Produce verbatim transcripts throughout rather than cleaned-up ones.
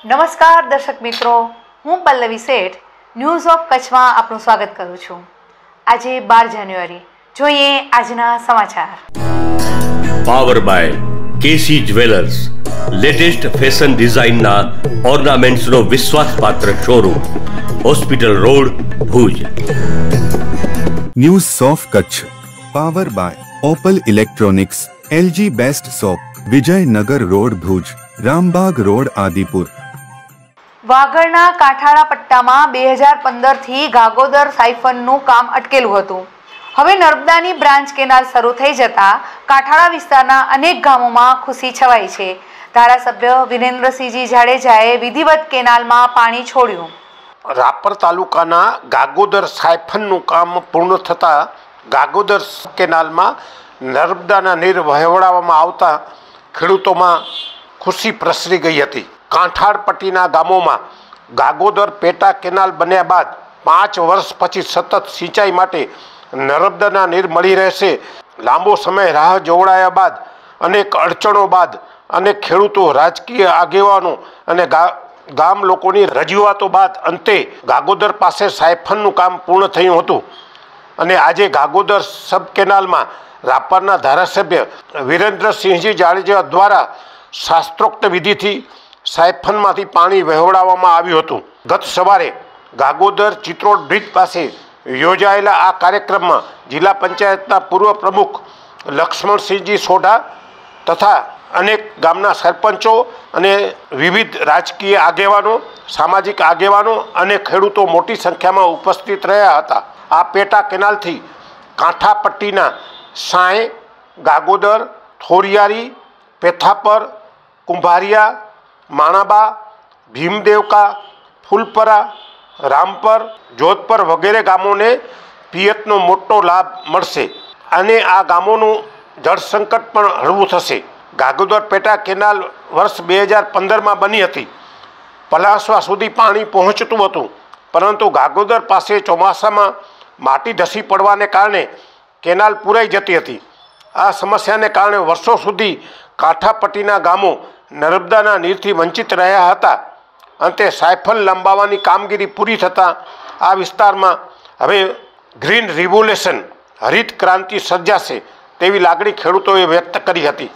નમસ્કાર દર્શક મિત્રો, હું પલ્લવી શેઠ ન્યૂઝ ઓફ કચ્છમાં આપનું સ્વાગત કરું છું। આજે બાર જાન્યુઆરી, જોઈએ આજના સમાચાર। Power by KC jewellers, latest fashion ડિઝાઇનના ઓર્નામેન્ટ્સનો વિશ્વાસપાત્ર showroom, hospital road, Bhuj. News of Kutch power by Opal electronics, LG best shop, Vijaynagar road, Bhuj, Rambag road, Adipur. વાગડના કાંઠાળા પટ્ટામાં બે હજાર પંદરથી ગાગોદર સાયફનનું કામ અટકેલું હતું। હવે નર્મદાની બ્રાન્ચ કેનાલ શરૂ થઈ જતા કાંઠાળા વિસ્તારના અનેક ગામોમાં ખુશી છવાઈ છે। ધારાસભ્ય વિરેન્દ્રસિંહજી જાડેજાએ વિધિવત કેનાલમાં પાણી છોડ્યું। રાપર તાલુકાના ગાગોદર સાયફનનું કામ પૂર્ણ થતાં ગાગોદર કેનાલમાં નર્મદાના નીર વહેવડાવવામાં આવતા ખેડૂતોમાં ખુશી પ્રસરી ગઈ હતી। કાંઠાળ પટ્ટીના ગામોમાં ગાગોદર પેટા કેનાલ બન્યા બાદ પાંચ વર્ષ પછી સતત સિંચાઈ માટે નર્મદાના નીર મળી રહેશે। લાંબો સમય રાહ જોવડાયા બાદ, અનેક અડચણો બાદ, અનેક ખેડૂતો, રાજકીય આગેવાનો અને ગામ લોકોની રજૂઆતો બાદ અંતે ગાગોદર પાસે સાયફનનું કામ પૂર્ણ થયું હતું અને આજે ગાગોદર સબ કેનાલમાં રાપરના ધારાસભ્ય વિરેન્દ્રસિંહજી જાડેજા દ્વારા શાસ્ત્રોક્ત વિધિથી સાયફનમાંથી પાણી વહેવડાવવામાં આવ્યું હતું। ગત સવારે ગાગોદર ચિત્રોડ બ્રિજ પાસે યોજાયેલા આ કાર્યક્રમમાં જિલ્લા પંચાયતના પૂર્વ પ્રમુખ લક્ષ્મણસિંહજી સોઢા તથા અનેક ગામના સરપંચો અને વિવિધ રાજકીય આગેવાનો, સામાજિક આગેવાનો અને ખેડૂતો મોટી સંખ્યામાં ઉપસ્થિત રહ્યા હતા। આ પેટા કેનાલથી કાંઠા પટ્ટીના સાંય, ગાગોદર, થોરિયારી, પેથાપર, કુંભારિયા, માણાબા, ભીમદેવકા, ફૂલપરા, રામપર, જોધપર વગેરે ગામોને પિયતનો મોટો લાભ મળશે અને આ ગામોનું જળ સંકટ પણ હળવું થશે। ગાગોદર પેટા કેનાલ વર્ષ બે હજાર પંદરમાં બની હતી। પલાસવા સુધી પાણી પહોંચતું હતું, પરંતુ ગાગોદર પાસે ચોમાસામાં માટી ધસી પડવાને કારણે કેનાલ પૂરાઈ જતી હતી। આ સમસ્યાને કારણે વર્ષો સુધી કાંઠાપટ્ટીના ગામો નર્મદાના નીરથી વંચિત રહ્યા હતા। અંતે સાયફન લંબાવવાની કામગીરી પૂરી થતાં આ વિસ્તારમાં હવે ગ્રીન રિવોલ્યુશન, હરિત ક્રાંતિ સર્જાશે તેવી લાગણી ખેડૂતોએ વ્યક્ત કરી હતી।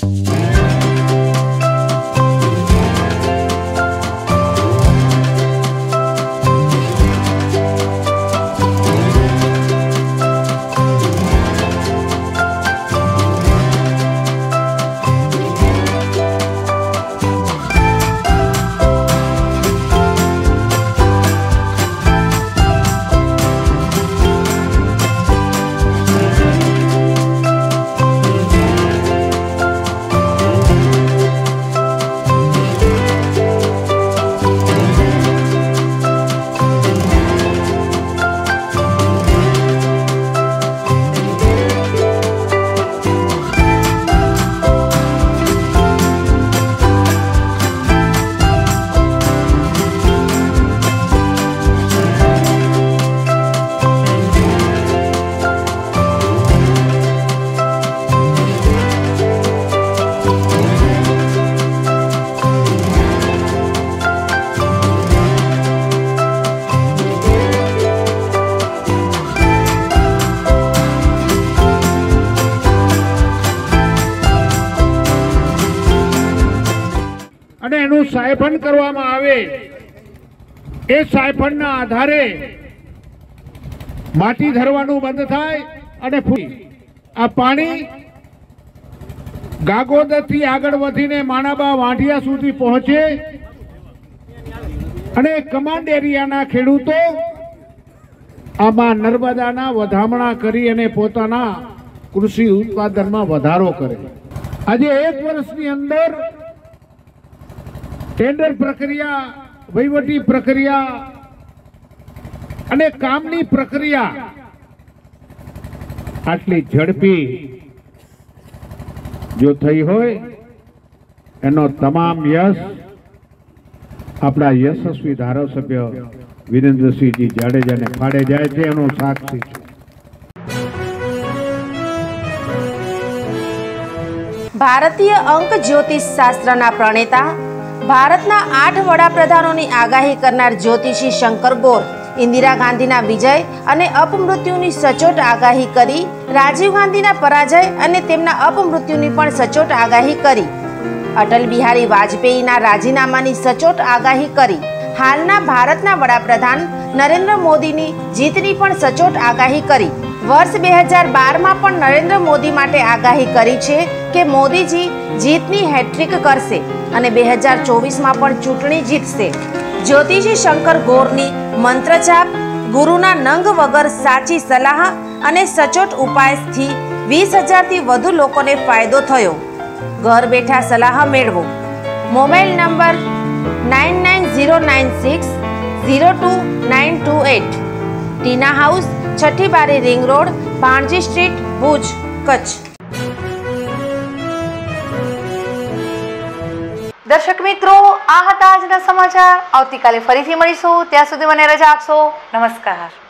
અને એનું સાયફન કરવામાં આવે, એ સાયફનના આધારે માટી ધરવાનું બંધ થાય અને આ પાણી ગાગોદરથી આગળ વધીને માણાબા, વાંઢિયા સુધી પહોંચે અને કમાન્ડ એરિયાના ખેડૂતો આમાં નર્મદાના વધામણા કરી અને પોતાના કૃષિ ઉત્પાદનમાં વધારો કરે। આજે એક વર્ષની અંદર ટેન્ડર પ્રક્રિયા, વહીવટી પ્રક્રિયા અને કામની પ્રક્રિયા આટલી ઝડપી જો થઈ હોય, એનો તમામ યશ આપણા યશસ્વી ધારાસભ્ય વિરેન્દ્રસિંહજી જાડેજાને ફાળે જાય છે, એનો સાક્ષી છે। ભારતીય અંક જ્યોતિષ શાસ્ત્રના પ્રણેતા ભારતના આઠ વડાપ્રધાનોની આગાહી કરનાર જ્યોતિષી શંકર ગોર ઇન્દિરા ગાંધીના વિજય અને અપમૃત્યુની સચોટ આગાહી કરી, રાજીવ ગાંધીના પરાજય અને તેમના અપમૃત્યુની પણ સચોટ આગાહી કરી, અટલ બિહારી વાજપેયીના રાજીનામાની સચોટ આગાહી કરી, હાલના ભારતના વડાપ્રધાન નરેન્દ્ર મોદીની જીતની પણ સચોટ આગાહી કરી. વર્ષ બે હજાર બારમાં પણ નરેન્દ્ર મોદી માટે આગાહી કરી છે કે મોદીજી જીતની હેટ્રિક કરશે અને બે હજાર ચોવીસમાં પણ ચૂંટણી જીતશે. જ્યોતિષી શંકર ગોરની મંત્રજાપ, ગુરુના નંગ વગર સાચી સલાહ અને સચોટ ઉપાયથી વીસ હજારથી વધુ લોકોને ફાયદો થયો. ઘર બેઠા સલાહ મેળવો. Mobile number nine nine zero nine six zero two nine two eight. Tina house, Chhathi Bari ring road, Bhanji street, Bhuj, Kutch. દર્શક મિત્રો, આ હતા આજના સમાચાર. આવતીકાલે ફરીથી મળીશું. ત્યાં સુધી મને રજા આપશો. નમસ્કાર.